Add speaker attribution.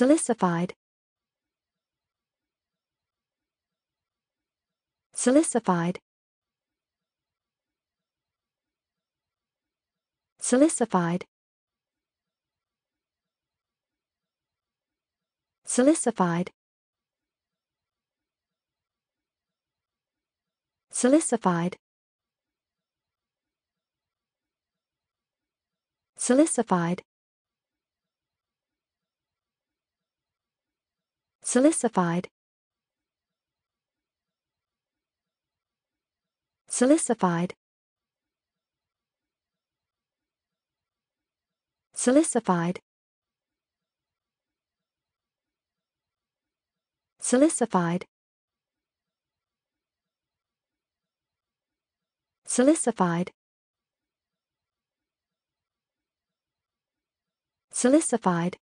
Speaker 1: Silicified. Silicified. Silicified. Silicified. Silicified. Silicified. Silicified. Silicified. Silicified. Silicified. Silicified. Silicified.